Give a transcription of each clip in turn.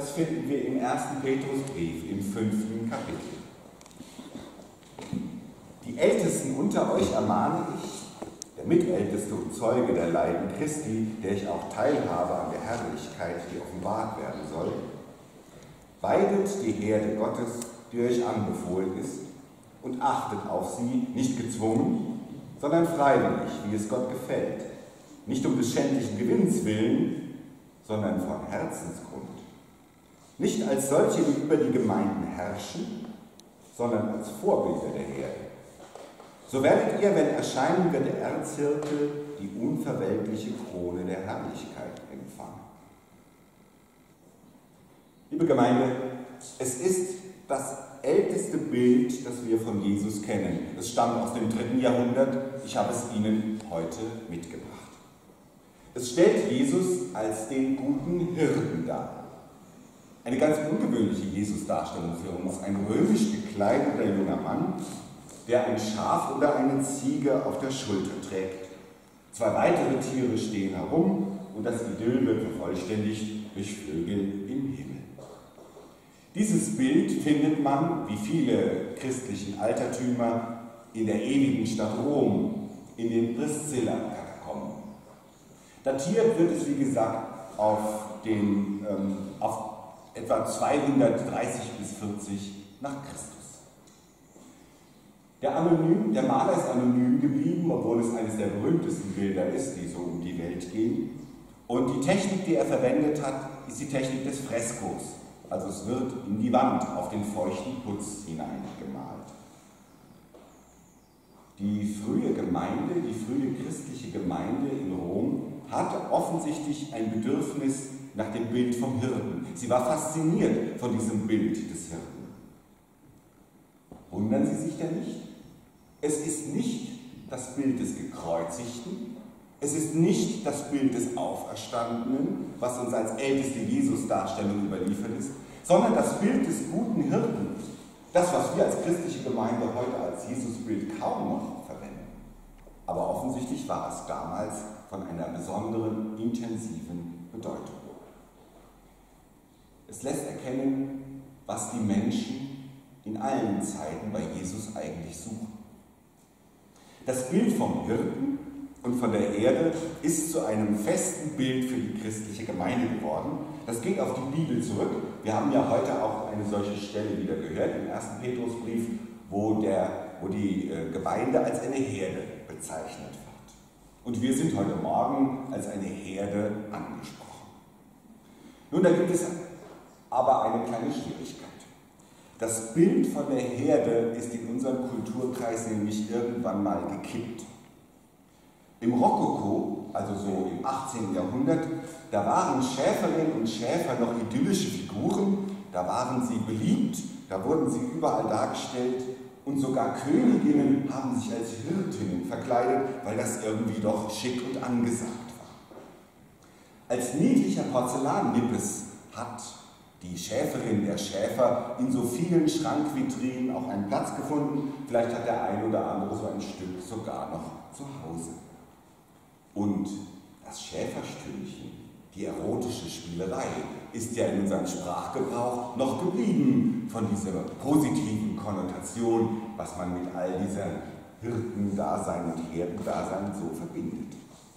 Das finden wir im 1. Petrusbrief im 5. Kapitel. Die Ältesten unter euch ermahne ich, der Mitälteste und Zeuge der Leiden Christi, der ich auch teilhabe an der Herrlichkeit, die offenbart werden soll, weidet die Herde Gottes, die euch anbefohlen ist, und achtet auf sie, nicht gezwungen, sondern freiwillig, wie es Gott gefällt, nicht um des schändlichen Gewinns willen, sondern von Herzensgrund. Nicht als solche, die über die Gemeinden herrschen, sondern als Vorbilder der Herde. So werdet ihr, wenn erscheinen wird der Erzhirte, die unverwelkliche Krone der Herrlichkeit empfangen. Liebe Gemeinde, es ist das älteste Bild, das wir von Jesus kennen. Es stammt aus dem 3. Jahrhundert. Ich habe es Ihnen heute mitgebracht. Es stellt Jesus als den guten Hirten dar. Eine ganz ungewöhnliche Jesus-Darstellung für uns. Ein römisch gekleideter junger Mann, der ein Schaf oder eine Ziege auf der Schulter trägt. 2 weitere Tiere stehen herum und das Idyll wird vervollständigt durch Vögel im Himmel. Dieses Bild findet man, wie viele christlichen Altertümer, in der ewigen Stadt Rom, in den Priscilla-Katakomben. Datiert wird es, wie gesagt, auf etwa 230 bis 40 nach Christus. Der Maler ist anonym geblieben, obwohl es eines der berühmtesten Bilder ist, die so um die Welt gehen. Und die Technik, die er verwendet hat, ist die Technik des Freskos. Also es wird in die Wand auf den feuchten Putz hineingemalt. Die frühe christliche Gemeinde in Rom hatte offensichtlich ein Bedürfnis nach dem Bild vom Hirten. Sie war fasziniert von diesem Bild des Hirten. Wundern Sie sich denn nicht? Es ist nicht das Bild des Gekreuzigten, es ist nicht das Bild des Auferstandenen, was uns als älteste Jesus-Darstellung überliefert ist, sondern das Bild des guten Hirten, das, was wir als christliche Gemeinde heute als Jesusbild kaum noch verwenden. Aber offensichtlich war es damals von einer besonderen, intensiven Bedeutung. Es lässt erkennen, was die Menschen in allen Zeiten bei Jesus eigentlich suchen. Das Bild vom Hirten und von der Herde ist zu einem festen Bild für die christliche Gemeinde geworden. Das geht auf die Bibel zurück. Wir haben ja heute auch eine solche Stelle wieder gehört, im 1. Petrusbrief, wo die Gemeinde als eine Herde bezeichnet wird. Und wir sind heute Morgen als eine Herde angesprochen. Nun, da gibt es aber eine kleine Schwierigkeit. Das Bild von der Herde ist in unserem Kulturkreis nämlich irgendwann mal gekippt. Im Rokoko, also so im 18. Jahrhundert, da waren Schäferinnen und Schäfer noch idyllische Figuren, da waren sie beliebt, da wurden sie überall dargestellt und sogar Königinnen haben sich als Hirtinnen verkleidet, weil das irgendwie doch schick und angesagt war. Als niedlicher Porzellannippes hat die Schäferin, der Schäfer in so vielen Schrankvitrinen auch einen Platz gefunden. Vielleicht hat der ein oder andere so ein Stück sogar noch zu Hause. Und das Schäferstündchen, die erotische Spielerei, ist ja in unserem Sprachgebrauch noch geblieben von dieser positiven Konnotation, was man mit all dieser Hirtendasein und Herdendasein so verbindet.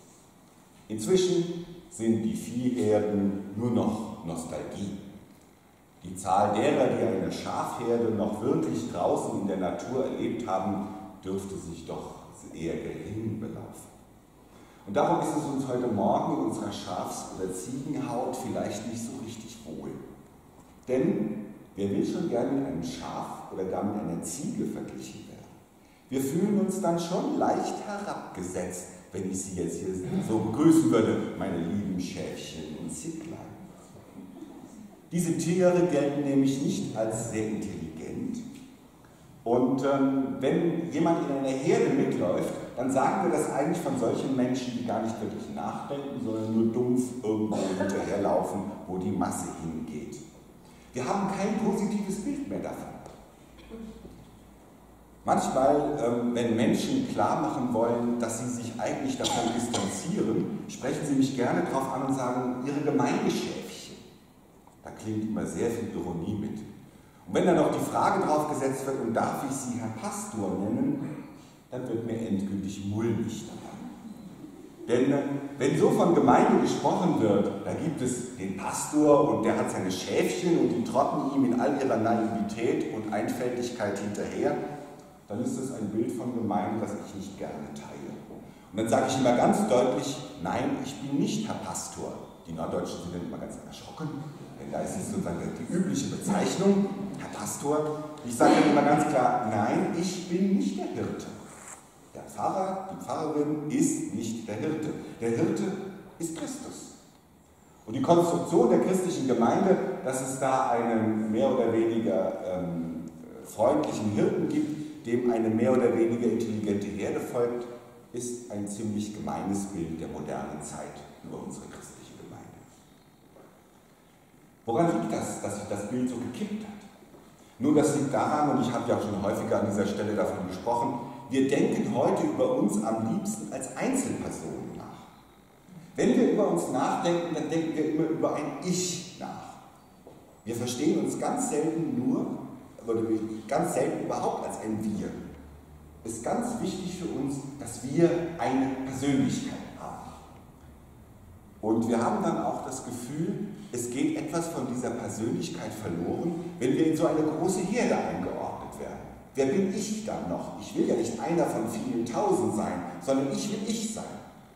Inzwischen sind die Viehherden nur noch Nostalgie. Die Zahl derer, die eine Schafherde noch wirklich draußen in der Natur erlebt haben, dürfte sich doch eher gering belaufen. Und darum ist es uns heute Morgen in unserer Schafs- oder Ziegenhaut vielleicht nicht so richtig wohl. Denn wer will schon gerne mit einem Schaf oder gar mit einer Ziege verglichen werden? Wir fühlen uns dann schon leicht herabgesetzt, wenn ich Sie jetzt hier so begrüßen würde, meine lieben Schäfchen und Zicklein. Diese Tiere gelten nämlich nicht als sehr intelligent. Und wenn jemand in einer Herde mitläuft, dann sagen wir das eigentlich von solchen Menschen, die gar nicht wirklich nachdenken, sondern nur dumpf irgendwo hinterherlaufen, wo die Masse hingeht. Wir haben kein positives Bild mehr davon. Manchmal, wenn Menschen klar machen wollen, dass sie sich eigentlich davon distanzieren, sprechen sie mich gerne darauf an und sagen, ihre Gemeindeschäfchen. Da klingt immer sehr viel Ironie mit. Und wenn dann noch die Frage drauf gesetzt wird, und darf ich Sie Herr Pastor nennen, dann wird mir endgültig mulmig dabei. Denn wenn so von Gemeinde gesprochen wird, da gibt es den Pastor und der hat seine Schäfchen und die trotten ihm in all ihrer Naivität und Einfältigkeit hinterher, dann ist das ein Bild von Gemeinde, das ich nicht gerne teile. Und dann sage ich immer ganz deutlich, nein, ich bin nicht Herr Pastor. Die Norddeutschen sind dann immer ganz erschrocken, denn da ist es sozusagen die übliche Bezeichnung, Herr Pastor. Ich sage dann immer ganz klar, nein, ich bin nicht der Hirte. Der Pfarrer, die Pfarrerin ist nicht der Hirte. Der Hirte ist Christus. Und die Konstruktion der christlichen Gemeinde, dass es da einen mehr oder weniger freundlichen Hirten gibt, dem eine mehr oder weniger intelligente Herde folgt, ist ein ziemlich gemeines Bild der modernen Zeit über unsere christliche Gemeinde. Woran liegt das, dass sich das Bild so gekippt hat? Nun, das liegt daran, und ich habe ja auch schon häufiger an dieser Stelle davon gesprochen, wir denken heute über uns am liebsten als Einzelpersonen nach. Wenn wir über uns nachdenken, dann denken wir immer über ein Ich nach. Wir verstehen uns ganz selten ganz selten überhaupt als ein Wir. Es ist ganz wichtig für uns, dass wir eine Persönlichkeit haben. Und wir haben dann auch das Gefühl, es geht etwas von dieser Persönlichkeit verloren, wenn wir in so eine große Herde eingeordnet werden. Wer bin ich dann noch? Ich will ja nicht einer von vielen Tausend sein, sondern ich will ich sein.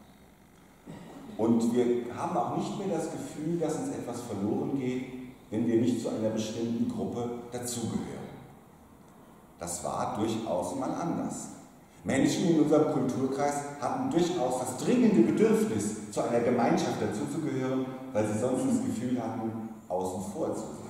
Und wir haben auch nicht mehr das Gefühl, dass uns etwas verloren geht, wenn wir nicht zu einer bestimmten Gruppe dazugehören. Das war durchaus mal anders. Menschen in unserem Kulturkreis hatten durchaus das dringende Bedürfnis, zu einer Gemeinschaft dazuzugehören, weil sie sonst das Gefühl hatten, außen vor zu sein.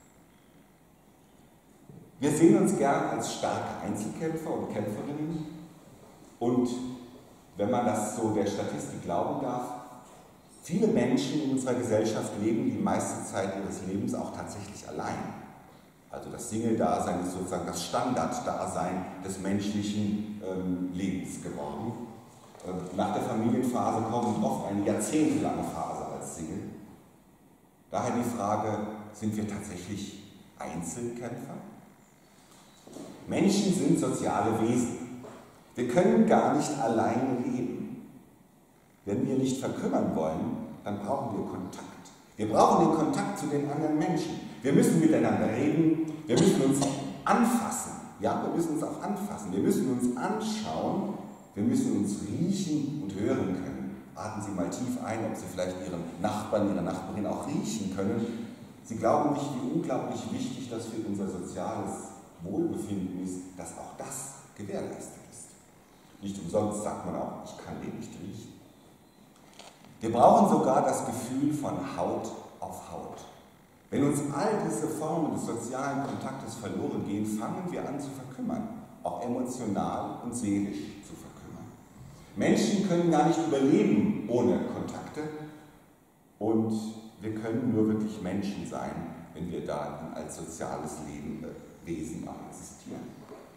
Wir sehen uns gern als starke Einzelkämpfer und Kämpferinnen und, wenn man das so der Statistik glauben darf, viele Menschen in unserer Gesellschaft leben die meiste Zeit ihres Lebens auch tatsächlich allein. Also das Single-Dasein ist sozusagen das Standarddasein des menschlichen Lebens geworden. Nach der Familienphase kommt oft eine jahrzehntelange Phase als Single. Daher die Frage, sind wir tatsächlich Einzelkämpfer? Menschen sind soziale Wesen. Wir können gar nicht alleine leben. Wenn wir nicht verkümmern wollen, dann brauchen wir Kontakt. Wir brauchen den Kontakt zu den anderen Menschen. Wir müssen miteinander reden, wir müssen uns anfassen. Ja, wir müssen uns auch anfassen. Wir müssen uns anschauen, wir müssen uns riechen und hören können. Atmen Sie mal tief ein, ob Sie vielleicht Ihren Nachbarn, Ihre Nachbarin auch riechen können. Sie glauben nicht, wie unglaublich wichtig das für unser soziales Wohlbefinden ist, dass auch das gewährleistet ist. Nicht umsonst sagt man auch, ich kann den nicht riechen. Wir brauchen sogar das Gefühl von Haut auf Haut. Wenn uns all diese Formen des sozialen Kontaktes verloren gehen, fangen wir an zu verkümmern, auch emotional und seelisch zu verkümmern. Menschen können gar nicht überleben ohne Kontakte und wir können nur wirklich Menschen sein, wenn wir da als soziales Wesen auch existieren.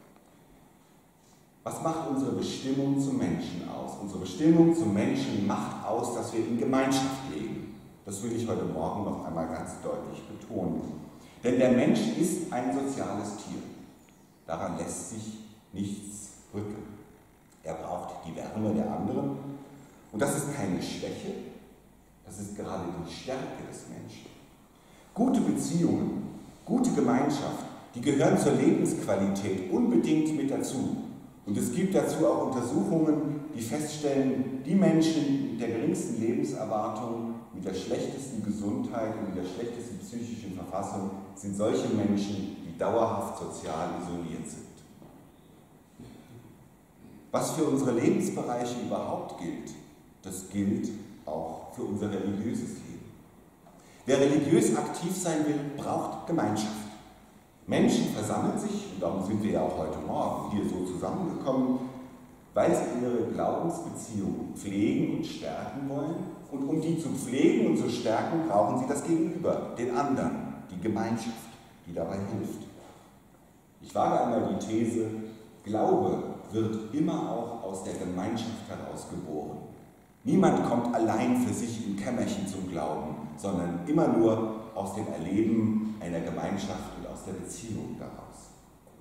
Was macht unsere Bestimmung zum Menschen aus? Unsere Bestimmung zum Menschen macht aus, dass wir in Gemeinschaft leben. Das will ich heute Morgen noch einmal ganz deutlich betonen. Denn der Mensch ist ein soziales Tier. Daran lässt sich nichts rütteln. Er braucht die Wärme der anderen. Und das ist keine Schwäche, das ist gerade die Stärke des Menschen. Gute Beziehungen, gute Gemeinschaft, die gehören zur Lebensqualität unbedingt mit dazu. Und es gibt dazu auch Untersuchungen, die feststellen, die Menschen mit der geringsten Lebenserwartung, mit der schlechtesten Gesundheit und mit der schlechtesten psychischen Verfassung sind solche Menschen, die dauerhaft sozial isoliert sind. Was für unsere Lebensbereiche überhaupt gilt, das gilt auch für unser religiöses Leben. Wer religiös aktiv sein will, braucht Gemeinschaft. Menschen versammeln sich, und darum sind wir ja auch heute Morgen hier so zusammengekommen, weil sie ihre Glaubensbeziehungen pflegen und stärken wollen. Und um die zu pflegen und zu stärken, brauchen sie das Gegenüber, den anderen, die Gemeinschaft, die dabei hilft. Ich wage einmal die These, Glaube wird immer auch aus der Gemeinschaft heraus geboren. Niemand kommt allein für sich im Kämmerchen zum Glauben, sondern immer nur aus dem Erleben einer Gemeinschaft und aus der Beziehung daraus.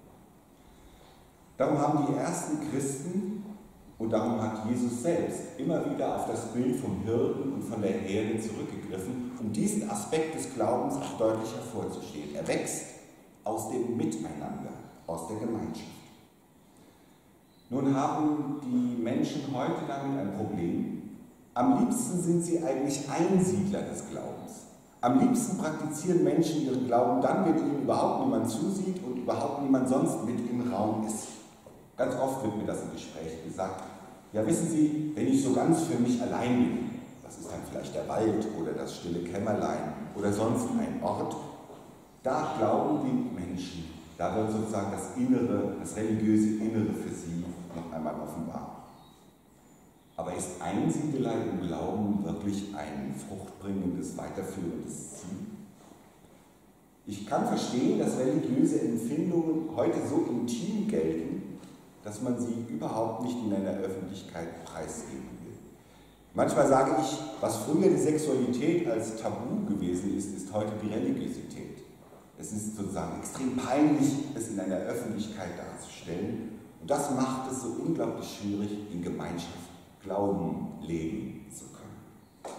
Darum haben die ersten Christen und darum hat Jesus selbst immer wieder auf das Bild vom Hirten und von der Herde zurückgegriffen, um diesen Aspekt des Glaubens auch deutlich hervorzustehen. Er wächst aus dem Miteinander, aus der Gemeinschaft. Nun haben die Menschen heute damit ein Problem. Am liebsten sind sie eigentlich Einsiedler des Glaubens. Am liebsten praktizieren Menschen ihren Glauben dann, wenn ihnen überhaupt niemand zusieht und überhaupt niemand sonst mit im Raum ist. Ganz oft wird mir das im Gespräch gesagt, ja wissen Sie, wenn ich so ganz für mich allein bin, das ist dann vielleicht der Wald oder das stille Kämmerlein oder sonst ein Ort, da glauben die Menschen, da wird sozusagen das Innere, das religiöse Innere für sie noch einmal offenbar. Aber ist Einsiedelei im Glauben wirklich ein fruchtbringendes, weiterführendes Ziel? Ich kann verstehen, dass religiöse Empfindungen heute so intim gelten, dass man sie überhaupt nicht in einer Öffentlichkeit preisgeben will. Manchmal sage ich, was früher die Sexualität als Tabu gewesen ist, ist heute die Religiosität. Es ist sozusagen extrem peinlich, es in einer Öffentlichkeit darzustellen. Und das macht es so unglaublich schwierig, in Gemeinschaft Glauben leben zu können.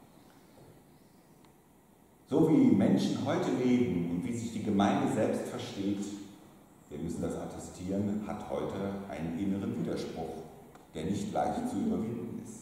So wie Menschen heute leben und wie sich die Gemeinde selbst versteht, wir müssen das attestieren, hat heute einen inneren Widerspruch, der nicht leicht zu überwinden ist.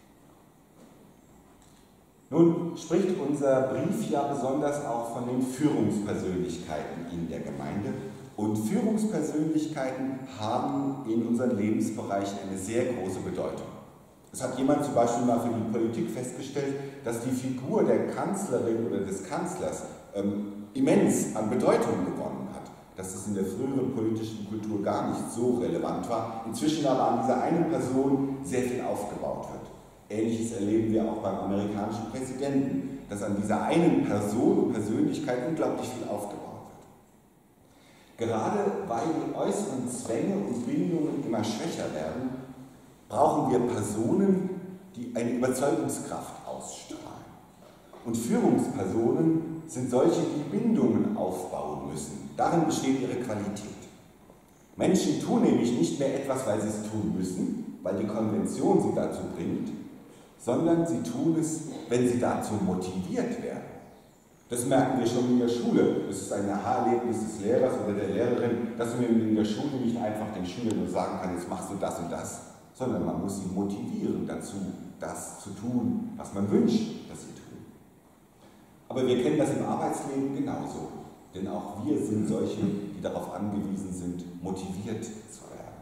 Nun spricht unser Brief ja besonders auch von den Führungspersönlichkeiten in der Gemeinde. Und Führungspersönlichkeiten haben in unseren Lebensbereichen eine sehr große Bedeutung. Es hat jemand zum Beispiel mal für die Politik festgestellt, dass die Figur der Kanzlerin oder des Kanzlers immens an Bedeutung gewonnen hat. Dass es in der früheren politischen Kultur gar nicht so relevant war. Inzwischen aber an dieser einen Person sehr viel aufgebaut wird. Ähnliches erleben wir auch beim amerikanischen Präsidenten, dass an dieser einen Person und Persönlichkeit unglaublich viel aufgebaut wird. Gerade weil die äußeren Zwänge und Bindungen immer schwächer werden, brauchen wir Personen, die eine Überzeugungskraft ausstrahlen. Und Führungspersonen sind solche, die Bindungen aufbauen müssen. Darin besteht ihre Qualität. Menschen tun nämlich nicht mehr etwas, weil sie es tun müssen, weil die Konvention sie dazu bringt, sondern sie tun es, wenn sie dazu motiviert werden. Das merken wir schon in der Schule. Es ist ein Aha-Erlebnis des Lehrers oder der Lehrerin, dass man in der Schule nicht einfach den Schülern nur sagen kann, jetzt machst du das und das, sondern man muss sie motivieren dazu, das zu tun, was man wünscht, dass sie tun. Aber wir kennen das im Arbeitsleben genauso. Denn auch wir sind solche, die darauf angewiesen sind, motiviert zu werden.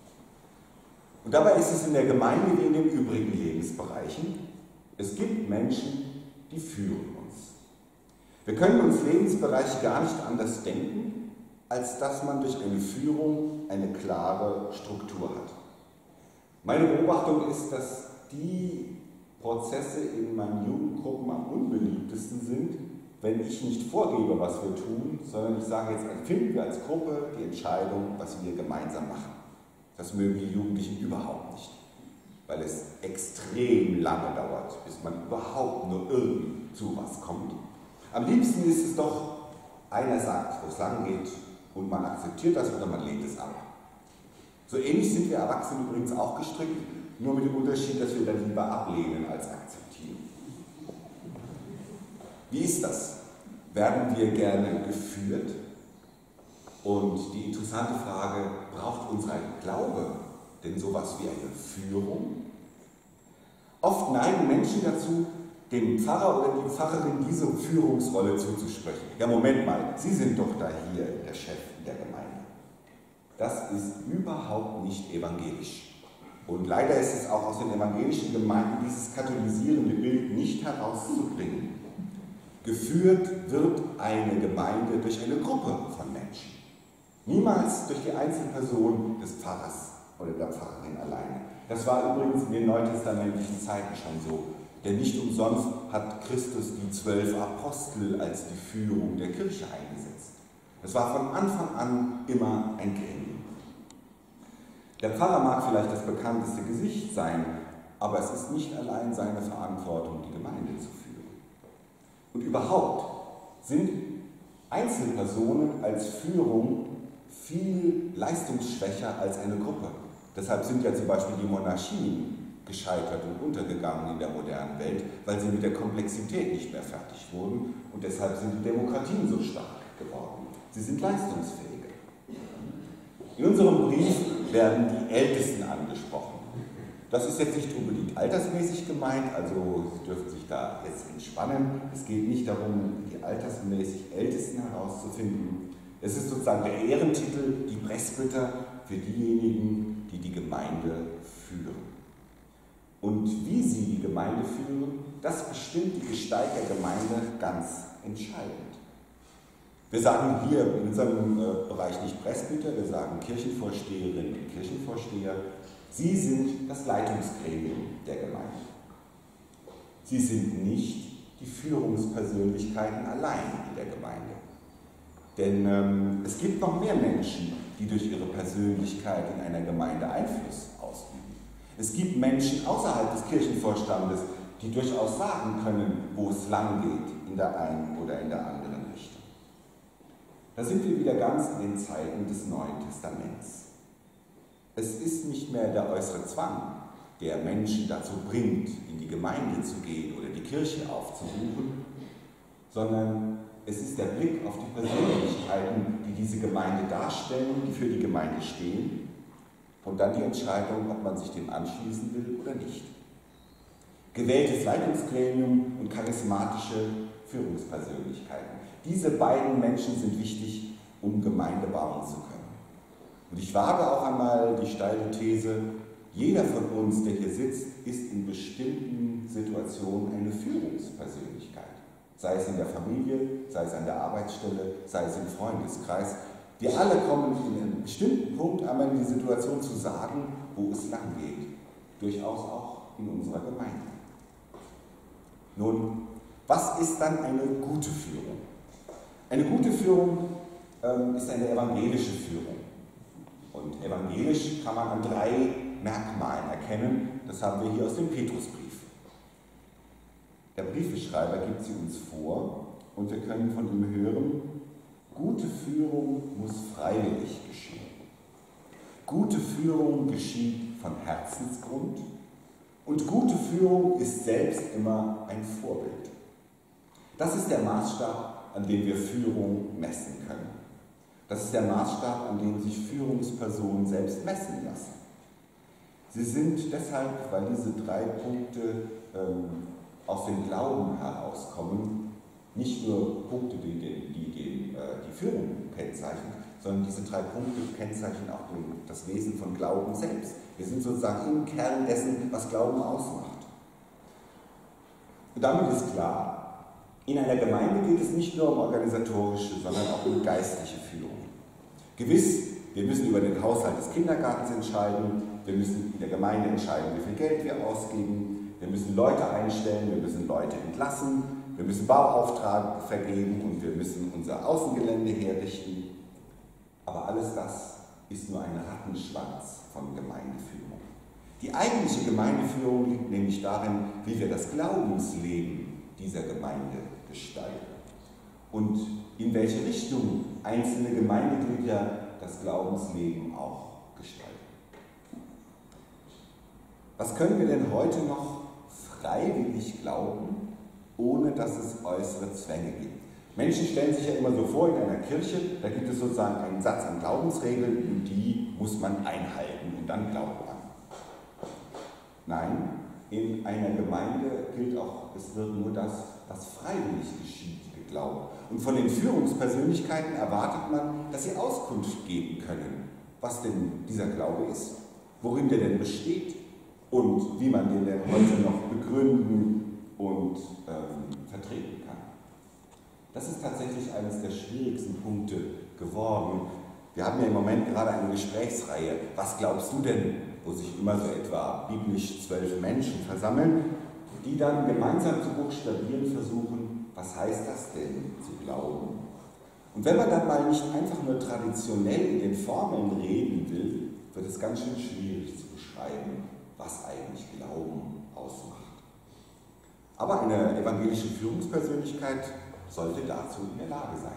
Und dabei ist es in der Gemeinde wie in den übrigen Lebensbereichen. Es gibt Menschen, die führen uns. Wir können uns Lebensbereiche gar nicht anders denken, als dass man durch eine Führung eine klare Struktur hat. Meine Beobachtung ist, dass die Prozesse in meinen Jugendgruppen am unbeliebtesten sind, wenn ich nicht vorgebe, was wir tun, sondern ich sage jetzt, finden wir als Gruppe die Entscheidung, was wir gemeinsam machen. Das mögen die Jugendlichen überhaupt nicht, weil es extrem lange dauert, bis man überhaupt nur irgend zu was kommt. Am liebsten ist es doch, einer sagt, wo es lang geht und man akzeptiert das oder man lehnt es ab. So ähnlich sind wir Erwachsene übrigens auch gestrickt, nur mit dem Unterschied, dass wir dann lieber ablehnen als akzeptieren. Wie ist das? Werden wir gerne geführt? Und die interessante Frage, braucht unser Glaube denn sowas wie eine Führung? Oft neigen Menschen dazu, dem Pfarrer oder die Pfarrerin diese Führungsrolle zuzusprechen. Ja, Moment mal, Sie sind doch da hier der Chef in der Gemeinde. Das ist überhaupt nicht evangelisch. Und leider ist es auch aus den evangelischen Gemeinden dieses katholisierende Bild nicht herauszubringen. Geführt wird eine Gemeinde durch eine Gruppe von Menschen. Niemals durch die Einzelperson des Pfarrers oder der Pfarrerin alleine. Das war übrigens in den neutestamentlichen Zeiten schon so. Denn nicht umsonst hat Christus die 12 Apostel als die Führung der Kirche eingesetzt. Es war von Anfang an immer ein Gremium. Der Pfarrer mag vielleicht das bekannteste Gesicht sein, aber es ist nicht allein seine Verantwortung, die Gemeinde zu führen. Und überhaupt, sind Einzelpersonen als Führung viel leistungsschwächer als eine Gruppe. Deshalb sind ja zum Beispiel die Monarchien gescheitert und untergegangen in der modernen Welt, weil sie mit der Komplexität nicht mehr fertig wurden und deshalb sind die Demokratien so stark geworden. Sie sind leistungsfähiger. In unserem Brief werden die Ältesten angesprochen. Das ist jetzt nicht unbedingt altersmäßig gemeint, also Sie dürfen sich da jetzt entspannen. Es geht nicht darum, die altersmäßig Ältesten herauszufinden. Es ist sozusagen der Ehrentitel, die Presbyter, für diejenigen, die die Gemeinde führen. Und wie sie die Gemeinde führen, das bestimmt die Gestalt der Gemeinde ganz entscheidend. Wir sagen hier in unserem Bereich nicht Presbyter, wir sagen Kirchenvorsteherinnen und Kirchenvorsteher. Sie sind das Leitungsgremium der Gemeinde. Sie sind nicht die Führungspersönlichkeiten allein in der Gemeinde. Denn es gibt noch mehr Menschen, die durch ihre Persönlichkeit in einer Gemeinde Einfluss ausüben. Es gibt Menschen außerhalb des Kirchenvorstandes, die durchaus sagen können, wo es lang geht, in der einen oder in der anderen Richtung. Da sind wir wieder ganz in den Zeiten des Neuen Testaments. Es ist nicht mehr der äußere Zwang, der Menschen dazu bringt, in die Gemeinde zu gehen oder die Kirche aufzusuchen, sondern es ist der Blick auf die Persönlichkeiten, die diese Gemeinde darstellen, die für die Gemeinde stehen, und dann die Entscheidung, ob man sich dem anschließen will oder nicht. Gewähltes Leitungsgremium und charismatische Führungspersönlichkeiten. Diese beiden Menschen sind wichtig, um Gemeinde bauen zu können. Und ich wage auch einmal die steile These, jeder von uns, der hier sitzt, ist in bestimmten Situationen eine Führungspersönlichkeit. Sei es in der Familie, sei es an der Arbeitsstelle, sei es im Freundeskreis. Wir alle kommen in einem bestimmten Punkt einmal in die Situation zu sagen, wo es lang geht. Durchaus auch in unserer Gemeinde. Nun, was ist dann eine gute Führung? Eine gute Führung ist eine evangelische Führung. Und evangelisch kann man an 3 Merkmalen erkennen. Das haben wir hier aus dem Petrusbrief. Der Briefeschreiber gibt sie uns vor und wir können von ihm hören, gute Führung muss freiwillig geschehen. Gute Führung geschieht von Herzensgrund und gute Führung ist selbst immer ein Vorbild. Das ist der Maßstab, an dem wir Führung messen können. Das ist der Maßstab, an dem sich Führungspersonen selbst messen lassen. Sie sind deshalb, weil diese 3 Punkte aus dem Glauben herauskommen, nicht nur Punkte, die Führung kennzeichnen, sondern diese 3 Punkte kennzeichnen auch das Wesen von Glauben selbst. Wir sind sozusagen im Kern dessen, was Glauben ausmacht. Und damit ist klar, in einer Gemeinde geht es nicht nur um organisatorische, sondern auch um geistliche Führung. Gewiss, wir müssen über den Haushalt des Kindergartens entscheiden, wir müssen in der Gemeinde entscheiden, wie viel Geld wir ausgeben, wir müssen Leute einstellen, wir müssen Leute entlassen, wir müssen Bauaufträge vergeben und wir müssen unser Außengelände herrichten. Aber alles das ist nur ein Rattenschwanz von Gemeindeführung. Die eigentliche Gemeindeführung liegt nämlich darin, wie wir das Glaubensleben dieser Gemeinde gestalten und in welche Richtung einzelne Gemeindeglieder das Glaubensleben auch gestalten. Was können wir denn heute noch freiwillig glauben, ohne dass es äußere Zwänge gibt? Menschen stellen sich ja immer so vor, in einer Kirche, da gibt es sozusagen einen Satz an Glaubensregeln und die muss man einhalten und dann glaubt man. Nein, in einer Gemeinde gilt auch, es wird nur das, was freiwillig geschieht, geglaubt. Und von den Führungspersönlichkeiten erwartet man, dass sie Auskunft geben können, was denn dieser Glaube ist, worin der denn besteht und wie man den denn heute noch begründen und vertreten kann. Das ist tatsächlich eines der schwierigsten Punkte geworden. Wir haben ja im Moment gerade eine Gesprächsreihe. Was glaubst du denn, wo sich immer so etwa biblisch 12 Menschen versammeln, die dann gemeinsam zu buchstabieren versuchen, was heißt das denn, zu glauben? Und wenn man dann mal nicht einfach nur traditionell in den Formeln reden will, wird es ganz schön schwierig zu beschreiben, was eigentlich Glauben ausmacht. Aber eine evangelische Führungspersönlichkeit sollte dazu in der Lage sein.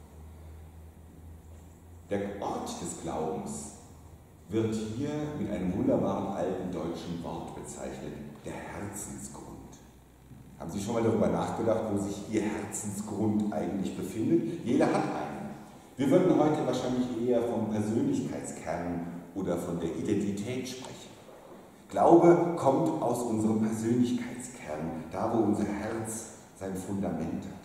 Der Ort des Glaubens wird hier mit einem wunderbaren alten deutschen Wort bezeichnet, der Herzensgrund. Haben Sie schon mal darüber nachgedacht, wo sich Ihr Herzensgrund eigentlich befindet? Jeder hat einen. Wir würden heute wahrscheinlich eher vom Persönlichkeitskern oder von der Identität sprechen. Glaube kommt aus unserem Persönlichkeitskern, da wo unser Herz sein Fundament hat.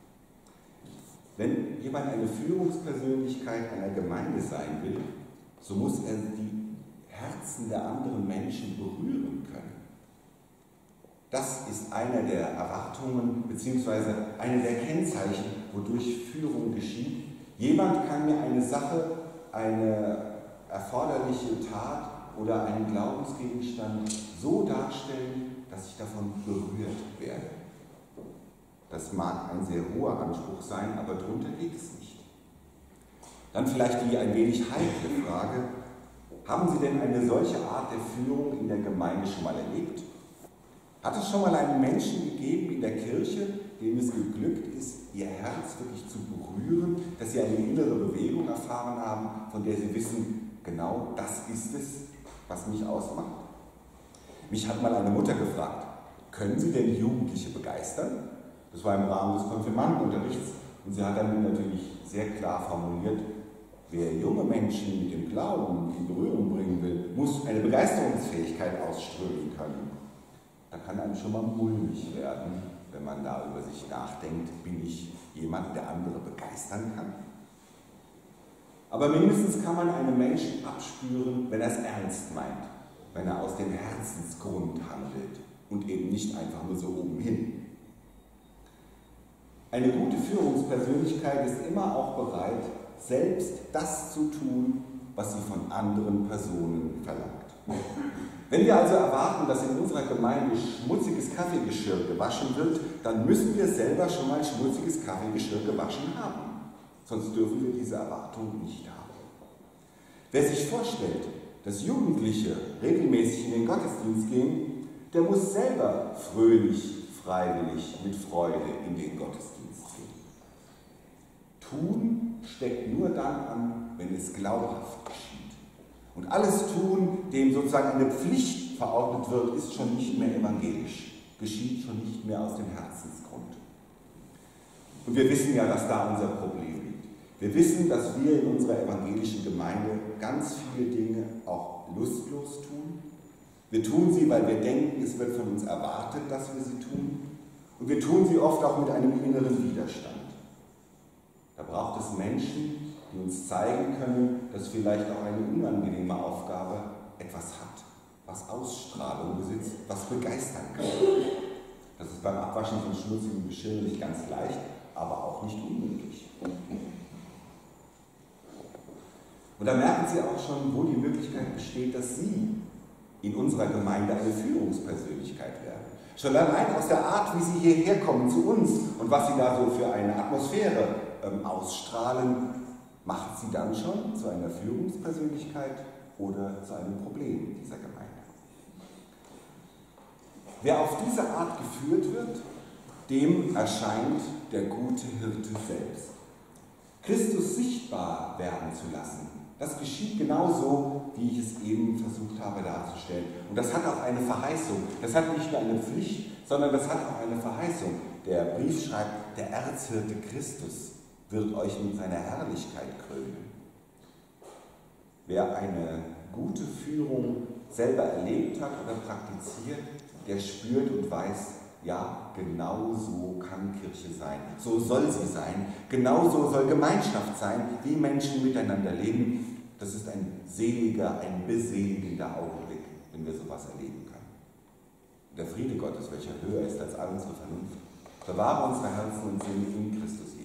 Wenn jemand eine Führungspersönlichkeit einer Gemeinde sein will, so muss er die Herzen der anderen Menschen berühren können. Das ist eine der Erwartungen bzw. eine der Kennzeichen, wodurch Führung geschieht. Jemand kann mir eine Sache, eine erforderliche Tat oder einen Glaubensgegenstand so darstellen, dass ich davon berührt werde. Das mag ein sehr hoher Anspruch sein, aber darunter liegt es nicht. Dann vielleicht die ein wenig heikle Frage: Haben Sie denn eine solche Art der Führung in der Gemeinde schon mal erlebt? Hat es schon mal einen Menschen gegeben in der Kirche, dem es geglückt ist, ihr Herz wirklich zu berühren, dass sie eine innere Bewegung erfahren haben, von der sie wissen, genau das ist es, was mich ausmacht? Mich hat mal eine Mutter gefragt: Können Sie denn Jugendliche begeistern? Das war im Rahmen des Konfirmandenunterrichts und sie hat dann natürlich sehr klar formuliert: Wer junge Menschen mit dem Glauben in Berührung bringen will, muss eine Begeisterungsfähigkeit ausströmen können. Da kann einem schon mal mulmig werden, wenn man da über sich nachdenkt: Bin ich jemand, der andere begeistern kann? Aber mindestens kann man einen Menschen abspüren, wenn er es ernst meint, wenn er aus dem Herzensgrund handelt und eben nicht einfach nur so oben hin. Eine gute Führungspersönlichkeit ist immer auch bereit, selbst das zu tun, was sie von anderen Personen verlangt. Wenn wir also erwarten, dass in unserer Gemeinde schmutziges Kaffeegeschirr gewaschen wird, dann müssen wir selber schon mal schmutziges Kaffeegeschirr gewaschen haben. Sonst dürfen wir diese Erwartung nicht haben. Wer sich vorstellt, dass Jugendliche regelmäßig in den Gottesdienst gehen, der muss selber fröhlich, freiwillig, mit Freude in den Gottesdienst gehen. Tun steckt nur dann an, wenn es glaubhaft geschieht. Und alles Tun, dem sozusagen eine Pflicht verordnet wird, ist schon nicht mehr evangelisch, geschieht schon nicht mehr aus dem Herzensgrund. Und wir wissen ja, dass da unser Problem liegt. Wir wissen, dass wir in unserer evangelischen Gemeinde ganz viele Dinge auch lustlos tun. Wir tun sie, weil wir denken, es wird von uns erwartet, dass wir sie tun. Und wir tun sie oft auch mit einem inneren Widerstand. Da braucht es Menschen, die uns zeigen können, dass vielleicht auch eine unangenehme Aufgabe etwas hat, was Ausstrahlung besitzt, was begeistern kann. Das ist beim Abwaschen von schmutzigem Geschirr nicht ganz leicht, aber auch nicht unmöglich. Und da merken Sie auch schon, wo die Möglichkeit besteht, dass Sie in unserer Gemeinde eine Führungspersönlichkeit werden. Schon allein aus der Art, wie Sie hierher kommen zu uns und was Sie da so für eine Atmosphäre ausstrahlen, macht Sie dann schon zu einer Führungspersönlichkeit oder zu einem Problem dieser Gemeinde. Wer auf diese Art geführt wird, dem erscheint der gute Hirte selbst. Christus sichtbar werden zu lassen, das geschieht genauso, wie ich es eben versucht habe darzustellen. Und das hat auch eine Verheißung. Das hat nicht nur eine Pflicht, sondern das hat auch eine Verheißung. Der Brief schreibt: Der Erzhirte Christus wird euch mit seiner Herrlichkeit krönen. Wer eine gute Führung selber erlebt hat oder praktiziert, der spürt und weiß, ja, genau so kann Kirche sein. So soll sie sein. Genauso soll Gemeinschaft sein, wie Menschen miteinander leben. Das ist ein seliger, ein beseligender Augenblick, wenn wir sowas erleben können. Der Friede Gottes, welcher höher ist als all unsere Vernunft, bewahre unsere Herzen und Sinne in Christus Jesus.